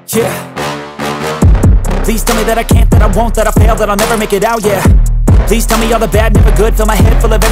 Yeah. Please tell me that I can't, that I won't, that I fail, that I'll never make it out, yeah. Please tell me all the bad, never good, fill my head full of